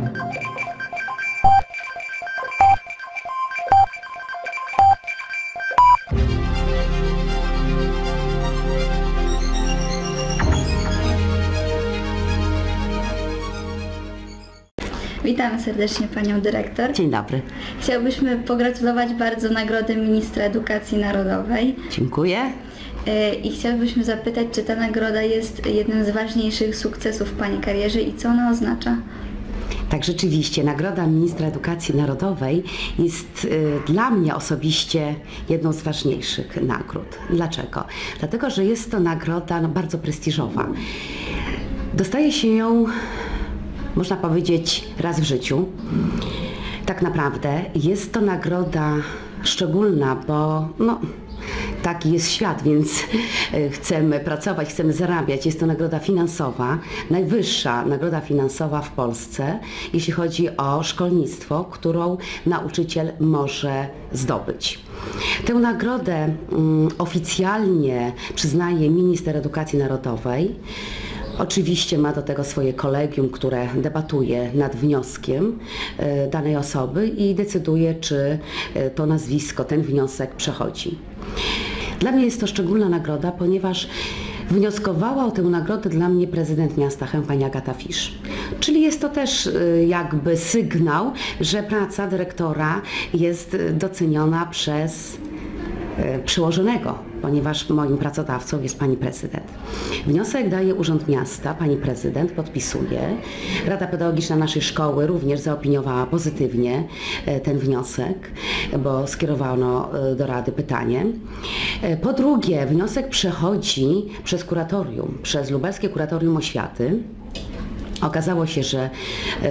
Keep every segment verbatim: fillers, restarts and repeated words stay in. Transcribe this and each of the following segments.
Witamy serdecznie Panią Dyrektor. Dzień dobry. Chciałbyśmy pogratulować bardzo Nagrody Ministra Edukacji Narodowej. Dziękuję. I chciałbyśmy zapytać, czy ta nagroda jest jednym z ważniejszych sukcesów w Pani karierze i co ona oznacza? Tak, rzeczywiście, Nagroda Ministra Edukacji Narodowej jest y, dla mnie osobiście jedną z ważniejszych nagród. Dlaczego? Dlatego, że jest to nagroda no, bardzo prestiżowa. Dostaje się ją, można powiedzieć, raz w życiu. Tak naprawdę jest to nagroda szczególna, bo no, taki jest świat, więc chcemy pracować, chcemy zarabiać. Jest to nagroda finansowa, najwyższa nagroda finansowa w Polsce, jeśli chodzi o szkolnictwo, którą nauczyciel może zdobyć. Tę nagrodę um, oficjalnie przyznaje Minister Edukacji Narodowej. Oczywiście ma do tego swoje kolegium, które debatuje nad wnioskiem e, danej osoby i decyduje, czy e, to nazwisko, ten wniosek przechodzi. Dla mnie jest to szczególna nagroda, ponieważ wnioskowała o tę nagrodę dla mnie prezydent miasta Chełm, pani Agata Fisz. Czyli jest to też e, jakby sygnał, że praca dyrektora jest doceniona przez przełożonego, ponieważ moim pracodawcą jest pani prezydent. Wniosek daje Urząd Miasta, pani prezydent podpisuje. Rada Pedagogiczna naszej szkoły również zaopiniowała pozytywnie ten wniosek, bo skierowano do Rady pytanie. Po drugie, wniosek przechodzi przez kuratorium, przez Lubelskie Kuratorium Oświaty. Okazało się, że yy,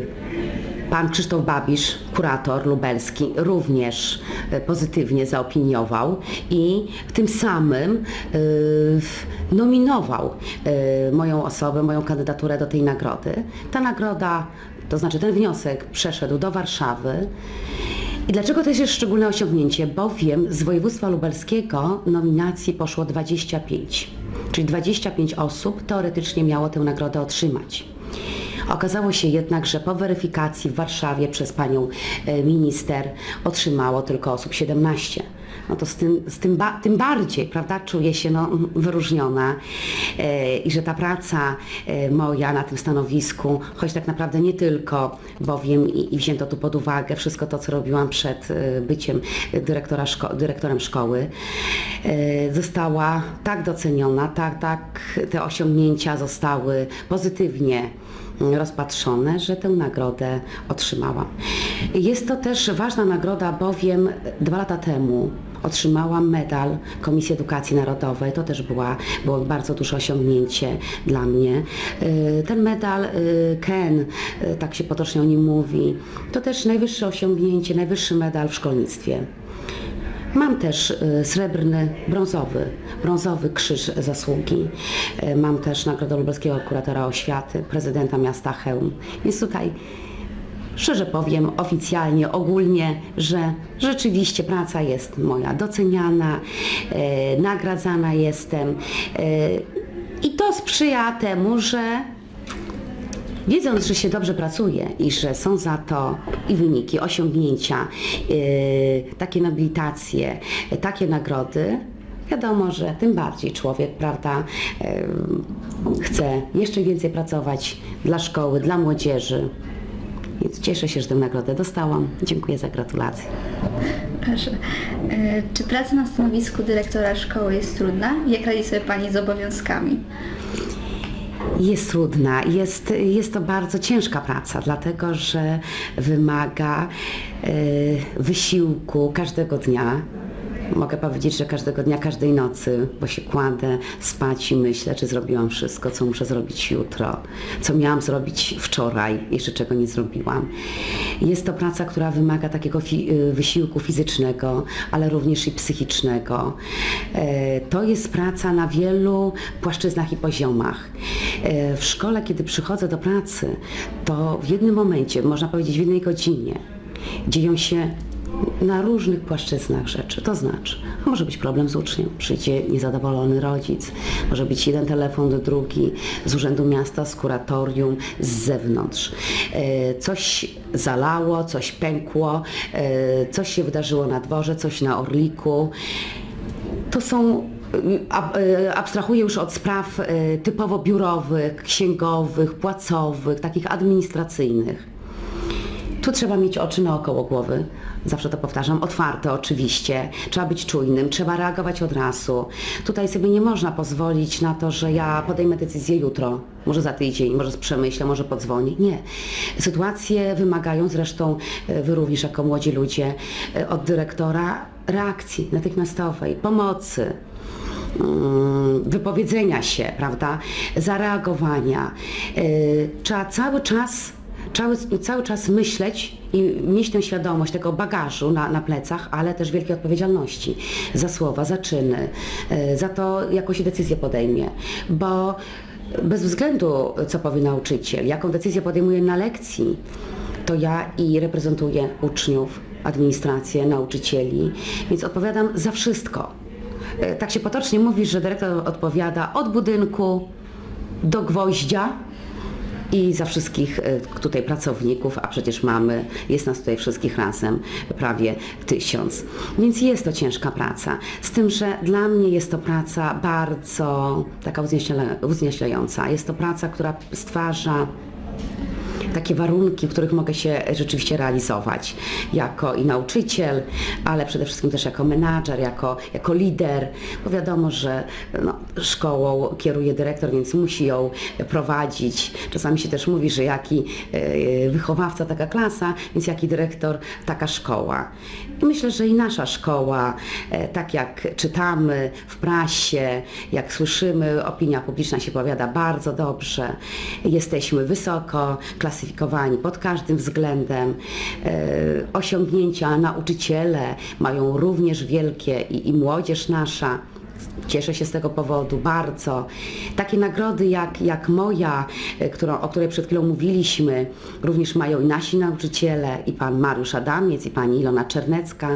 pan Krzysztof Babisz, kurator lubelski, również pozytywnie zaopiniował i tym samym y, nominował y, moją osobę, moją kandydaturę do tej nagrody. Ta nagroda, to znaczy ten wniosek przeszedł do Warszawy. I dlaczego to jest szczególne osiągnięcie? Bowiem z województwa lubelskiego nominacji poszło dwadzieścia pięć, czyli dwadzieścia pięć osób teoretycznie miało tę nagrodę otrzymać. Okazało się jednak, że po weryfikacji w Warszawie przez panią minister otrzymało tylko osób siedemnaście. No to z tym, z tym, ba, tym bardziej, prawda, czuję się no, wyróżniona e, i że ta praca e, moja na tym stanowisku, choć tak naprawdę nie tylko, bowiem i, i wzięto tu pod uwagę wszystko to, co robiłam przed e, byciem dyrektora szko dyrektorem szkoły, e, została tak doceniona, tak, tak te osiągnięcia zostały pozytywnie rozpatrzone, że tę nagrodę otrzymałam. Jest to też ważna nagroda, bowiem dwa lata temu otrzymałam medal Komisji Edukacji Narodowej. To też była, było bardzo duże osiągnięcie dla mnie. Ten medal Ken, tak się potocznie o nim mówi, to też najwyższe osiągnięcie, najwyższy medal w szkolnictwie. Mam też srebrny, brązowy, brązowy krzyż zasługi. Mam też nagrodę Lubelskiego Kuratora Oświaty, prezydenta miasta Chełm. Więc tutaj szczerze powiem, oficjalnie, ogólnie, że rzeczywiście praca jest moja doceniana, e, nagradzana jestem e, i to sprzyja temu, że wiedząc, że się dobrze pracuje i że są za to i wyniki, osiągnięcia, yy, takie nobilitacje, yy, takie nagrody, wiadomo, że tym bardziej człowiek, prawda, yy, chce jeszcze więcej pracować dla szkoły, dla młodzieży. Więc cieszę się, że tę nagrodę dostałam. Dziękuję za gratulacje. Proszę. Yy, czy praca na stanowisku dyrektora szkoły jest trudna? Jak radzi sobie Pani z obowiązkami? Jest trudna, jest, jest to bardzo ciężka praca, dlatego że wymaga y, wysiłku każdego dnia. Mogę powiedzieć, że każdego dnia, każdej nocy, bo się kładę spać i myślę, czy zrobiłam wszystko, co muszę zrobić jutro, co miałam zrobić wczoraj, jeszcze czego nie zrobiłam. Jest to praca, która wymaga takiego fi wysiłku fizycznego, ale również i psychicznego. E, to jest praca na wielu płaszczyznach i poziomach. E, w szkole, kiedy przychodzę do pracy, to w jednym momencie, można powiedzieć w jednej godzinie, dzieją się na różnych płaszczyznach rzeczy. To znaczy, może być problem z uczniem, przyjdzie niezadowolony rodzic, może być jeden telefon, drugi z Urzędu Miasta, z kuratorium, z zewnątrz. Coś zalało, coś pękło, coś się wydarzyło na dworze, coś na Orliku. To są, abstrahuję już od spraw typowo biurowych, księgowych, płacowych, takich administracyjnych. Tu trzeba mieć oczy naokoło głowy, zawsze to powtarzam, otwarte oczywiście, trzeba być czujnym, trzeba reagować od razu. Tutaj sobie nie można pozwolić na to, że ja podejmę decyzję jutro, może za tydzień, może przemyślę, może podzwonię. Nie. Sytuacje wymagają, zresztą wy również jako młodzi ludzie, od dyrektora reakcji natychmiastowej, pomocy, wypowiedzenia się, prawda, zareagowania. Trzeba cały czas Cały, cały czas myśleć i mieć tę świadomość tego bagażu na, na plecach, ale też wielkiej odpowiedzialności za słowa, za czyny, za to, jaką się decyzję podejmie. Bo bez względu, co powie nauczyciel, jaką decyzję podejmuje na lekcji, to ja i reprezentuję uczniów, administrację, nauczycieli, więc odpowiadam za wszystko. Tak się potocznie mówi, że dyrektor odpowiada od budynku do gwoździa, i za wszystkich tutaj pracowników, a przecież mamy, jest nas tutaj wszystkich razem prawie tysiąc. Więc jest to ciężka praca. Z tym, że dla mnie jest to praca bardzo taka uznieślająca. Jest to praca, która stwarza takie warunki, w których mogę się rzeczywiście realizować jako i nauczyciel, ale przede wszystkim też jako menadżer, jako, jako lider, bo wiadomo, że no, szkołą kieruje dyrektor, więc musi ją prowadzić. Czasami się też mówi, że jaki wychowawca taka klasa, więc jaki dyrektor taka szkoła. I myślę, że i nasza szkoła, tak jak czytamy w prasie, jak słyszymy, opinia publiczna się powiada bardzo dobrze, jesteśmy wysoko klasyfikowani pod każdym względem. Osiągnięcia nauczyciele mają również wielkie i, i młodzież nasza. Cieszę się z tego powodu bardzo. Takie nagrody jak, jak moja, którą, o której przed chwilą mówiliśmy, również mają i nasi nauczyciele, i pan Mariusz Adamiec, i pani Ilona Czernecka.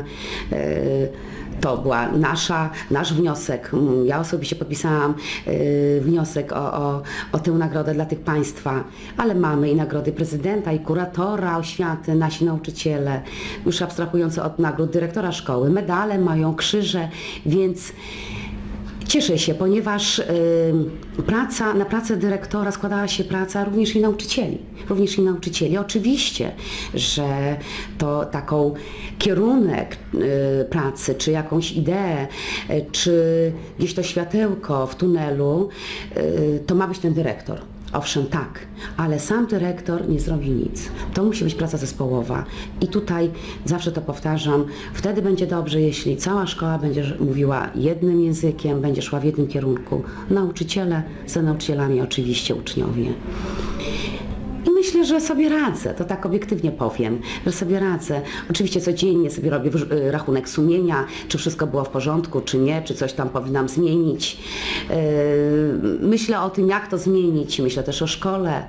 To była nasza, nasz wniosek. Ja osobiście podpisałam wniosek o, o, o tę nagrodę dla tych państwa, ale mamy i nagrody prezydenta, i kuratora oświaty, nasi nauczyciele, już abstrahując od nagród dyrektora szkoły. Medale mają, krzyże, więc cieszę się, ponieważ y, praca, na pracę dyrektora składała się praca również i nauczycieli. Również i nauczycieli. Oczywiście, że to taką kierunek y, pracy, czy jakąś ideę, y, czy gdzieś to światełko w tunelu, y, to ma być ten dyrektor. Owszem, tak, ale sam dyrektor nie zrobi nic. To musi być praca zespołowa i tutaj zawsze to powtarzam, wtedy będzie dobrze, jeśli cała szkoła będzie mówiła jednym językiem, będzie szła w jednym kierunku. Nauczyciele, za nauczycielami oczywiście uczniowie. I myślę, że sobie radzę, to tak obiektywnie powiem, że sobie radzę. Oczywiście codziennie sobie robię rachunek sumienia, czy wszystko było w porządku, czy nie, czy coś tam powinnam zmienić. Myślę o tym, jak to zmienić, myślę też o szkole.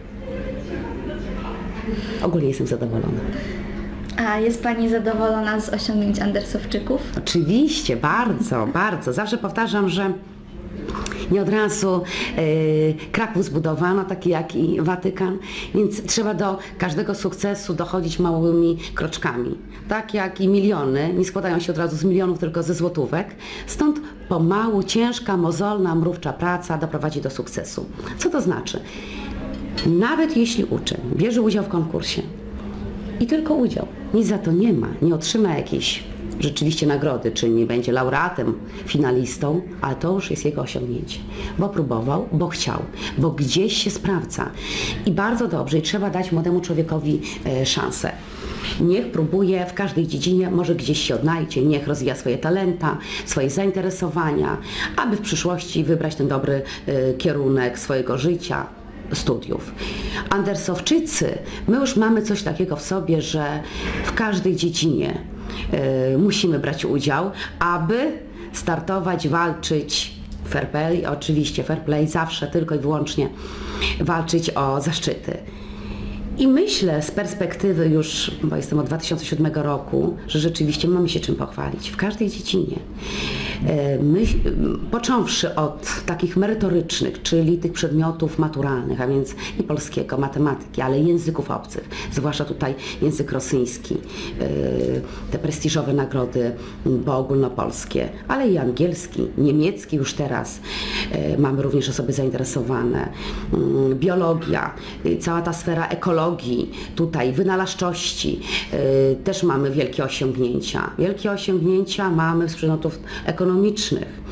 Ogólnie jestem zadowolona. A jest Pani zadowolona z osiągnięć Andersowczyków? Oczywiście, bardzo, bardzo. Zawsze powtarzam, że nie od razu y, Kraków zbudowano, taki jak i Watykan, więc trzeba do każdego sukcesu dochodzić małymi kroczkami. Tak jak i miliony nie składają się od razu z milionów, tylko ze złotówek. Stąd pomału, ciężka, mozolna, mrówcza praca doprowadzi do sukcesu. Co to znaczy? Nawet jeśli uczeń bierze udział w konkursie i tylko udział, nic za to nie ma, nie otrzyma jakiejś rzeczywiście nagrody, czy nie będzie laureatem, finalistą, ale to już jest jego osiągnięcie. Bo próbował, bo chciał, bo gdzieś się sprawdza. I bardzo dobrze, i trzeba dać młodemu człowiekowi e, szansę. Niech próbuje w każdej dziedzinie, może gdzieś się odnajdzie, niech rozwija swoje talenta, swoje zainteresowania, aby w przyszłości wybrać ten dobry e, kierunek swojego życia, studiów. Andersowczycy, my już mamy coś takiego w sobie, że w każdej dziedzinie y, musimy brać udział, aby startować, walczyć, fair play, oczywiście fair play zawsze tylko i wyłącznie walczyć o zaszczyty. I myślę z perspektywy już, bo jestem od dwa tysiące siódmego roku, że rzeczywiście mamy się czym pochwalić w każdej dziedzinie. My, począwszy od takich merytorycznych, czyli tych przedmiotów maturalnych, a więc i polskiego, matematyki, ale i języków obcych, zwłaszcza tutaj język rosyjski, te prestiżowe nagrody, bo ogólnopolskie, ale i angielski, niemiecki już teraz. Mamy również osoby zainteresowane, biologia, cała ta sfera ekologii, tutaj wynalazczości, też mamy wielkie osiągnięcia. Wielkie osiągnięcia mamy z przedmiotów ekonomicznych,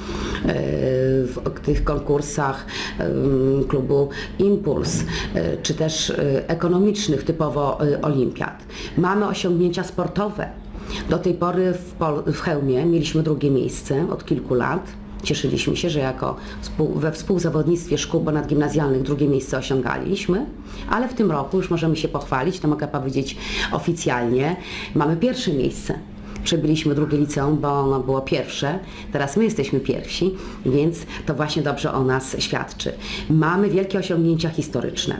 w tych konkursach klubu Impuls, czy też ekonomicznych, typowo olimpiad. Mamy osiągnięcia sportowe. Do tej pory w, Pol w Chełmie mieliśmy drugie miejsce od kilku lat. Cieszyliśmy się, że jako współ, we współzawodnictwie szkół ponadgimnazjalnych drugie miejsce osiągaliśmy, ale w tym roku już możemy się pochwalić, to mogę powiedzieć oficjalnie, mamy pierwsze miejsce. Przebyliśmy drugie liceum, bo ono było pierwsze, teraz my jesteśmy pierwsi, więc to właśnie dobrze o nas świadczy. Mamy wielkie osiągnięcia historyczne.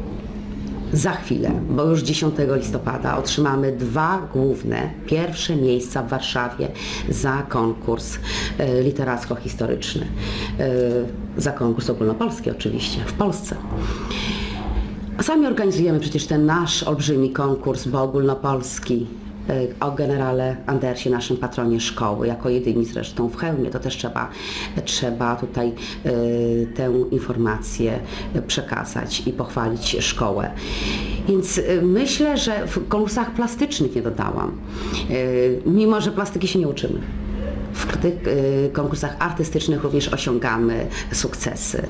Za chwilę, bo już dziesiątego listopada otrzymamy dwa główne, pierwsze miejsca w Warszawie za konkurs e, literacko-historyczny. E, za konkurs ogólnopolski oczywiście, w Polsce. Sami organizujemy przecież ten nasz olbrzymi konkurs, bo ogólnopolski, o generale Andersie, naszym patronie szkoły, jako jedyni zresztą w Chełmie, to też trzeba, trzeba tutaj y, tę informację przekazać i pochwalić szkołę. Więc y, myślę, że w konkursach plastycznych nie dodałam, y, mimo że plastyki się nie uczymy. W tych y, konkursach artystycznych również osiągamy sukcesy.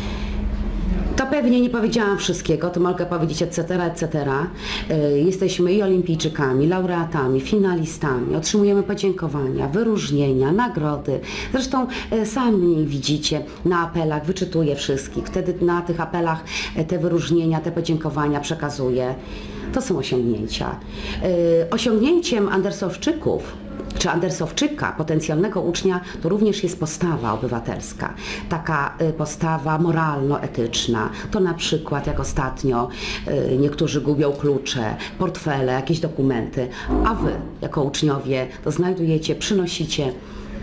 To pewnie nie powiedziałam wszystkiego, to mogę powiedzieć et cetera, et cetera. Jesteśmy i olimpijczykami, laureatami, finalistami, otrzymujemy podziękowania, wyróżnienia, nagrody. Zresztą sami widzicie na apelach, wyczytuję wszystkich. Wtedy na tych apelach te wyróżnienia, te podziękowania przekazuję. To są osiągnięcia. Osiągnięciem Andersowczyków czy Andersowczyka, potencjalnego ucznia, to również jest postawa obywatelska, taka postawa moralno-etyczna. To na przykład, jak ostatnio niektórzy gubią klucze, portfele, jakieś dokumenty, a wy, jako uczniowie, to znajdujecie, przynosicie,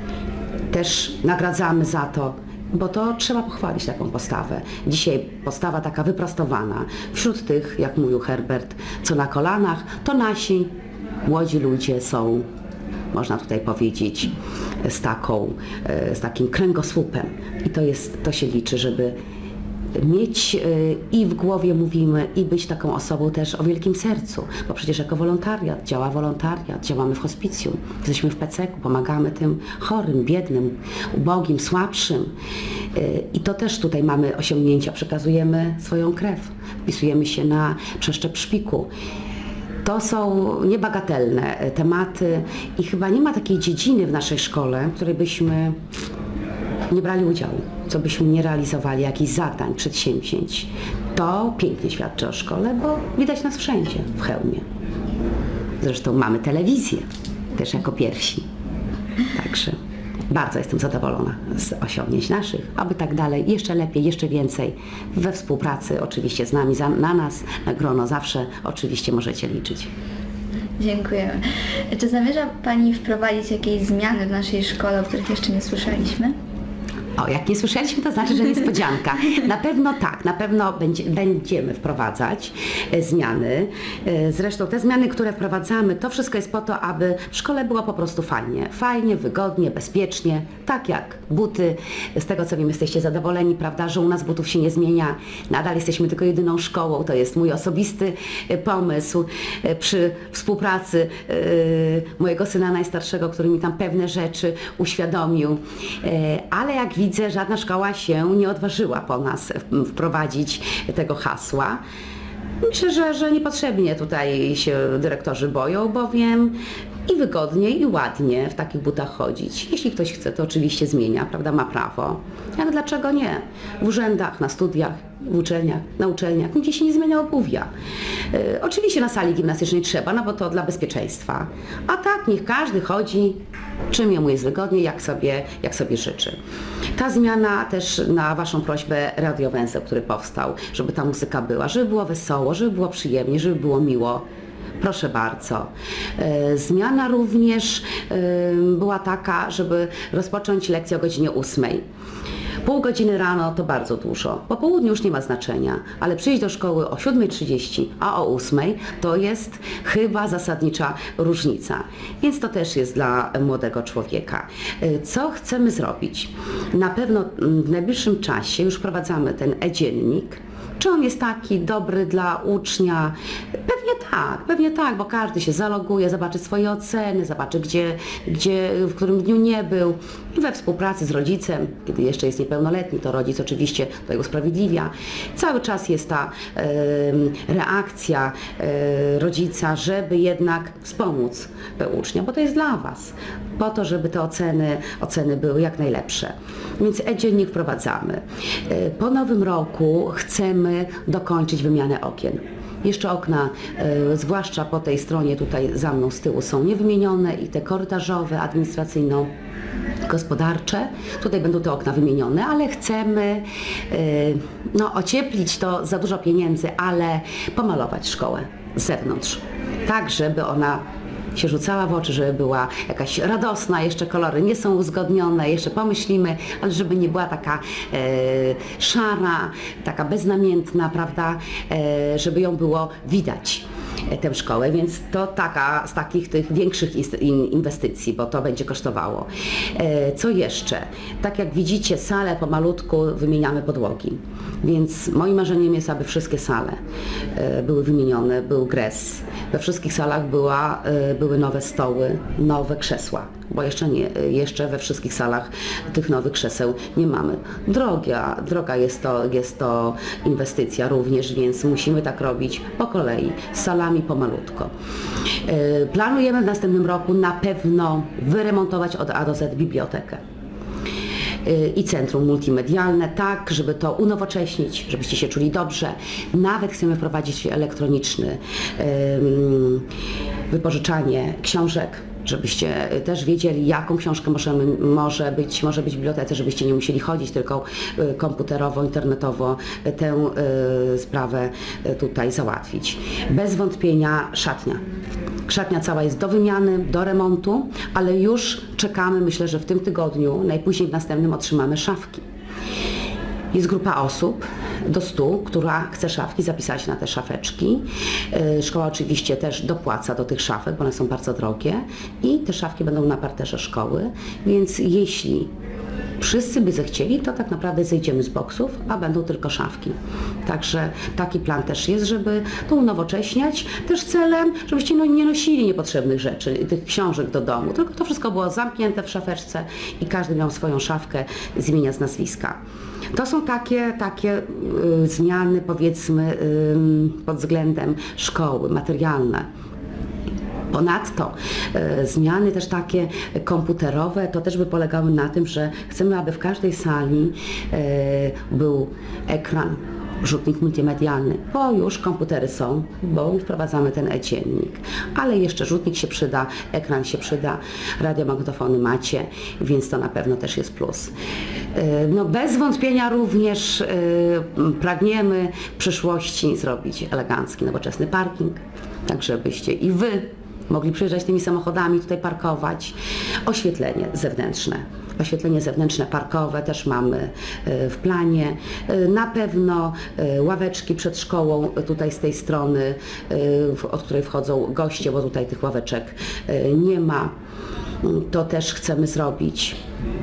też nagradzamy za to, bo to trzeba pochwalić taką postawę. Dzisiaj postawa taka wyprostowana. Wśród tych, jak mówił Herbert, co na kolanach, to nasi młodzi ludzie są, można tutaj powiedzieć, z, taką, z takim kręgosłupem. I to, jest, to się liczy, żeby mieć i w głowie mówimy, i być taką osobą też o wielkim sercu, bo przecież jako wolontariat, działa wolontariat, działamy w hospicjum, jesteśmy w P C ku, pomagamy tym chorym, biednym, ubogim, słabszym. I to też tutaj mamy osiągnięcia, przekazujemy swoją krew, wpisujemy się na przeszczep szpiku. To są niebagatelne tematy i chyba nie ma takiej dziedziny w naszej szkole, w której byśmy nie brali udziału, co byśmy nie realizowali, jakichś zadań, przedsięwzięć. To pięknie świadczy o szkole, bo widać nas wszędzie w Chełmie. Zresztą mamy telewizję, też jako pierwsi. Także bardzo jestem zadowolona z osiągnięć naszych, aby tak dalej, jeszcze lepiej, jeszcze więcej, we współpracy oczywiście z nami, za, na nas, na grono zawsze oczywiście możecie liczyć. Dziękujemy. Czy zamierza Pani wprowadzić jakieś zmiany w naszej szkole, o których jeszcze nie słyszeliśmy? O, jak nie słyszeliśmy, to znaczy, że niespodzianka. Na pewno tak, na pewno będzie, będziemy wprowadzać e, zmiany. E, zresztą te zmiany, które wprowadzamy, to wszystko jest po to, aby w szkole było po prostu fajnie. Fajnie, wygodnie, bezpiecznie, tak jak buty. Z tego co wiem, jesteście zadowoleni, prawda, że u nas butów się nie zmienia. Nadal jesteśmy tylko jedyną szkołą. To jest mój osobisty e, pomysł e, przy współpracy e, mojego syna najstarszego, który mi tam pewne rzeczy uświadomił. E, ale jak widzę, żadna szkoła się nie odważyła po nas wprowadzić tego hasła. Myślę, że, że niepotrzebnie tutaj się dyrektorzy boją, bowiem i wygodnie, i ładnie w takich butach chodzić. Jeśli ktoś chce, to oczywiście zmienia, prawda, ma prawo. Ale dlaczego nie? W urzędach, na studiach, w uczelniach, na uczelniach, nigdzie się nie zmienia obuwia. E, oczywiście na sali gimnastycznej trzeba, no bo to dla bezpieczeństwa. A tak, niech każdy chodzi, czym jemu jest wygodnie, jak sobie, jak sobie życzy. Ta zmiana też na Waszą prośbę radiowęzeł, który powstał, żeby ta muzyka była, żeby było wesoło, żeby było przyjemnie, żeby było miło. Proszę bardzo. E, Zmiana również e, była taka, żeby rozpocząć lekcję o godzinie ósmej. Pół godziny rano to bardzo dużo. Po południu już nie ma znaczenia, ale przyjść do szkoły o siódmej trzydzieści, a o ósmej to jest chyba zasadnicza różnica. Więc to też jest dla młodego człowieka. E, Co chcemy zrobić? Na pewno w najbliższym czasie już wprowadzamy ten e-dziennik. Czy on jest taki dobry dla ucznia? Pewnie tak, pewnie tak, bo każdy się zaloguje, zobaczy swoje oceny, zobaczy gdzie, gdzie w którym dniu nie był. I we współpracy z rodzicem, kiedy jeszcze jest niepełnoletni, to rodzic oczywiście to usprawiedliwia. Cały czas jest ta e, reakcja e, rodzica, żeby jednak wspomóc ucznia, bo to jest dla Was, po to, żeby te oceny, oceny były jak najlepsze. Więc e-dziennik wprowadzamy. E, po nowym roku chcemy dokończyć wymianę okien. Jeszcze okna, e, zwłaszcza po tej stronie tutaj za mną z tyłu, są niewymienione i te korytarzowe, administracyjno gospodarcze. Tutaj będą te okna wymienione, ale chcemy e, no, ocieplić to za dużo pieniędzy, ale pomalować szkołę z zewnątrz, tak żeby ona się rzucała w oczy, żeby była jakaś radosna, jeszcze kolory nie są uzgodnione, jeszcze pomyślimy, ale żeby nie była taka e, szara, taka beznamiętna, prawda, e, żeby ją było widać, e, tę szkołę, więc to taka z takich tych większych inwestycji, bo to będzie kosztowało. E, co jeszcze? Tak jak widzicie, sale pomalutku wymieniamy podłogi, więc moim marzeniem jest, aby wszystkie sale e, były wymienione, był gres. We wszystkich salach była, e, były nowe stoły, nowe krzesła, bo jeszcze nie, jeszcze we wszystkich salach tych nowych krzeseł nie mamy. Droga, droga jest to, jest to inwestycja również, więc musimy tak robić po kolei, z salami pomalutko. E, planujemy w następnym roku na pewno wyremontować od A do Z bibliotekę i centrum multimedialne, tak, żeby to unowocześnić, żebyście się czuli dobrze. Nawet chcemy wprowadzić elektroniczne um, wypożyczanie książek, żebyście też wiedzieli, jaką książkę możemy, może być, może być w bibliotece, żebyście nie musieli chodzić, tylko komputerowo, internetowo tę y, sprawę tutaj załatwić. Bez wątpienia szatnia. Szatnia cała jest do wymiany, do remontu, ale już czekamy, myślę, że w tym tygodniu, najpóźniej w następnym otrzymamy szafki. Jest grupa osób do stu, która chce szafki, zapisać na te szafeczki. Szkoła oczywiście też dopłaca do tych szafek, bo one są bardzo drogie i te szafki będą na parterze szkoły, więc jeśli wszyscy by zechcieli, to tak naprawdę zejdziemy z boksów, a będą tylko szafki. Także taki plan też jest, żeby to unowocześniać, też celem, żebyście no nie nosili niepotrzebnych rzeczy, tych książek do domu, tylko to wszystko było zamknięte w szafeczce i każdy miał swoją szafkę z imienia, z nazwiska. To są takie, takie y, zmiany, powiedzmy, y, pod względem szkoły, materialne. Ponadto e, zmiany też takie komputerowe, to też by polegały na tym, że chcemy, aby w każdej sali e, był ekran, rzutnik multimedialny, bo już komputery są, bo wprowadzamy ten e-dziennik, ale jeszcze rzutnik się przyda, ekran się przyda, radiomagnetofony macie, więc to na pewno też jest plus. E, no bez wątpienia również e, pragniemy w przyszłości zrobić elegancki, nowoczesny parking, tak żebyście i Wy mogli przyjeżdżać tymi samochodami, tutaj parkować. Oświetlenie zewnętrzne. Oświetlenie zewnętrzne parkowe też mamy w planie. Na pewno ławeczki przed szkołą, tutaj z tej strony, od której wchodzą goście, bo tutaj tych ławeczek nie ma. To też chcemy zrobić.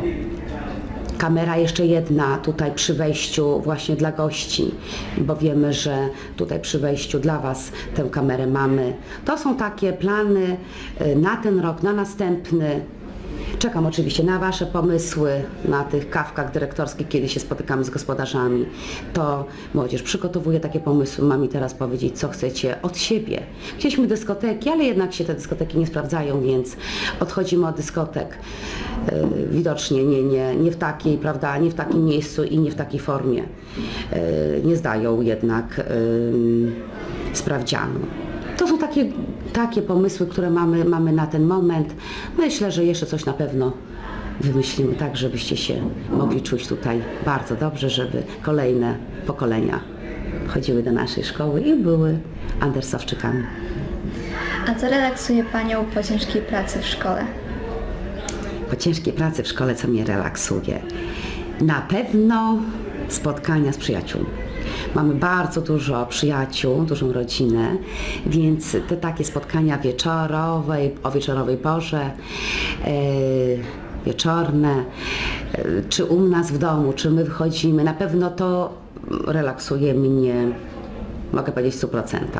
Kamera jeszcze jedna tutaj przy wejściu właśnie dla gości, bo wiemy, że tutaj przy wejściu dla Was tę kamerę mamy. To są takie plany na ten rok, na następny. Czekam oczywiście na Wasze pomysły, na tych kawkach dyrektorskich, kiedy się spotykamy z gospodarzami. To młodzież przygotowuje takie pomysły, mam mi teraz powiedzieć, co chcecie od siebie. Chcieliśmy dyskoteki, ale jednak się te dyskoteki nie sprawdzają, więc odchodzimy od dyskotek. Yy, widocznie nie, nie, nie w takiej, prawda, nie w takim miejscu i nie w takiej formie. Yy, nie zdają jednak yy, sprawdzianu. To są takie, takie pomysły, które mamy, mamy na ten moment. Myślę, że jeszcze coś na pewno wymyślimy tak, żebyście się mogli czuć tutaj bardzo dobrze, żeby kolejne pokolenia chodziły do naszej szkoły i były Andersowczykami. A co relaksuje Panią po ciężkiej pracy w szkole? Po ciężkiej pracy w szkole, co mnie relaksuje? Na pewno spotkania z przyjaciółmi. Mamy bardzo dużo przyjaciół, dużą rodzinę, więc te takie spotkania wieczorowej, o wieczorowej porze, yy, wieczorne, yy, czy u nas w domu, czy my wychodzimy, na pewno to relaksuje mnie, mogę powiedzieć, w stu procentach.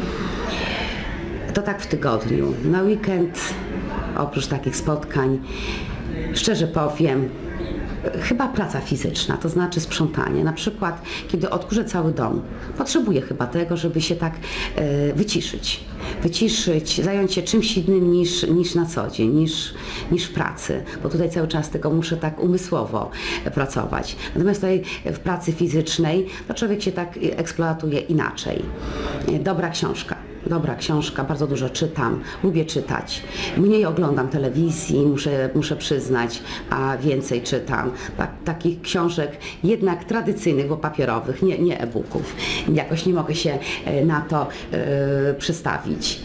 To tak w tygodniu. Na weekend, oprócz takich spotkań, szczerze powiem, chyba praca fizyczna, to znaczy sprzątanie. Na przykład, kiedy odkurzę cały dom, potrzebuję chyba tego, żeby się tak e, wyciszyć. Wyciszyć, zająć się czymś innym niż, niż na co dzień, niż, niż w pracy, bo tutaj cały czas tego muszę tak umysłowo pracować. Natomiast tutaj w pracy fizycznej to człowiek się tak eksploatuje inaczej. Dobra książka. Dobra książka, bardzo dużo czytam, lubię czytać. Mniej oglądam telewizji, muszę, muszę przyznać, a więcej czytam. Tak, takich książek jednak tradycyjnych, bo papierowych, nie, nie e-booków. Jakoś nie mogę się na to e, przestawić.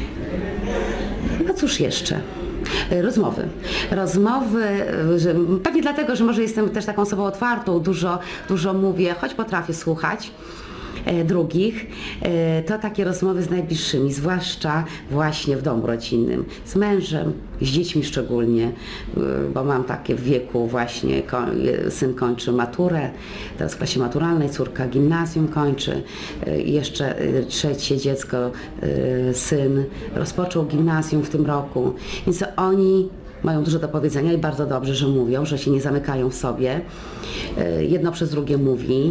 No cóż jeszcze? Rozmowy. Rozmowy, że, pewnie dlatego, że może jestem też taką osobą otwartą, dużo, dużo mówię, choć potrafię słuchać drugich, to takie rozmowy z najbliższymi, zwłaszcza właśnie w domu rodzinnym, z mężem, z dziećmi szczególnie, bo mam takie w wieku właśnie, syn kończy maturę, teraz w klasie maturalnej, córka gimnazjum kończy, i jeszcze trzecie dziecko, syn, rozpoczął gimnazjum w tym roku, więc oni mają dużo do powiedzenia i bardzo dobrze, że mówią, że się nie zamykają w sobie. Jedno przez drugie mówi.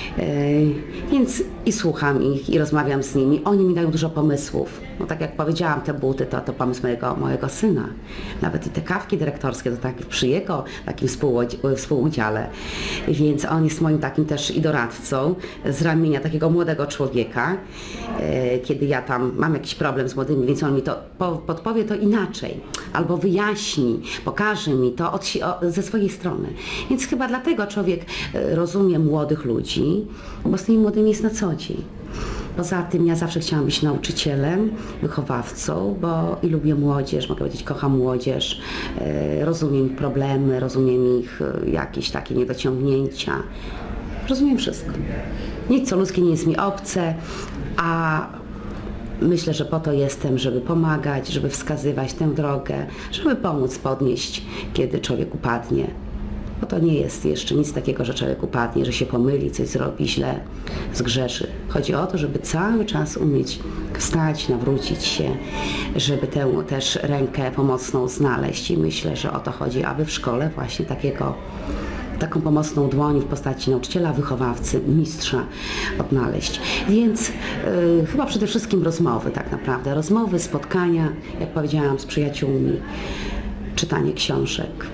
Więc i słucham ich, i rozmawiam z nimi. Oni mi dają dużo pomysłów. No tak jak powiedziałam, te buty to, to pomysł mojego, mojego syna. Nawet i te kawki dyrektorskie to tak przy jego takim współudziale. Więc on jest moim takim też i doradcą z ramienia takiego młodego człowieka. Kiedy ja tam mam jakiś problem z młodymi, więc on mi to podpowie to inaczej. Albo wyjaśni, pokaże mi to od, ze swojej strony. Więc chyba dlatego człowiek rozumie młodych ludzi, bo z tymi młodymi jest na co dzień. Poza tym ja zawsze chciałam być nauczycielem, wychowawcą, bo i lubię młodzież, mogę powiedzieć, kocham młodzież, rozumiem ich problemy, rozumiem ich jakieś takie niedociągnięcia. Rozumiem wszystko. Nic co ludzkie nie jest mi obce, a myślę, że po to jestem, żeby pomagać, żeby wskazywać tę drogę, żeby pomóc podnieść, kiedy człowiek upadnie. Bo to nie jest jeszcze nic takiego, że człowiek upadnie, że się pomyli, coś zrobi źle, zgrzeszy. Chodzi o to, żeby cały czas umieć wstać, nawrócić się, żeby tę też rękę pomocną znaleźć. I myślę, że o to chodzi, aby w szkole właśnie takiego taką pomocną dłoń w postaci nauczyciela, wychowawcy, mistrza odnaleźć. Więc yy, chyba przede wszystkim rozmowy tak naprawdę. Rozmowy, spotkania, jak powiedziałam, z przyjaciółmi, czytanie książek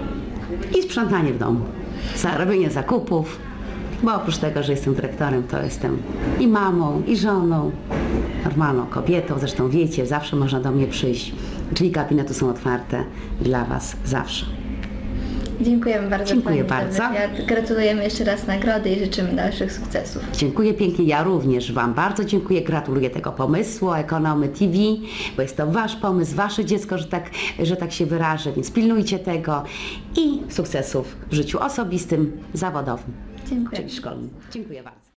i sprzątanie w domu. Robienie zakupów, bo oprócz tego, że jestem dyrektorem, to jestem i mamą, i żoną, normalną kobietą. Zresztą wiecie, zawsze można do mnie przyjść. Drzwi gabinetu są otwarte dla Was zawsze. Dziękujemy bardzo. Dziękuję Pani bardzo. za wywiad. Gratulujemy jeszcze raz nagrody i życzymy dalszych sukcesów. Dziękuję pięknie, ja również Wam bardzo dziękuję, gratuluję tego pomysłu Ekonomy T V, bo jest to Wasz pomysł, Wasze dziecko, że tak, że tak się wyrażę, więc pilnujcie tego i sukcesów w życiu osobistym, zawodowym, Dziękuję. czyli szkolnym. Dziękuję bardzo.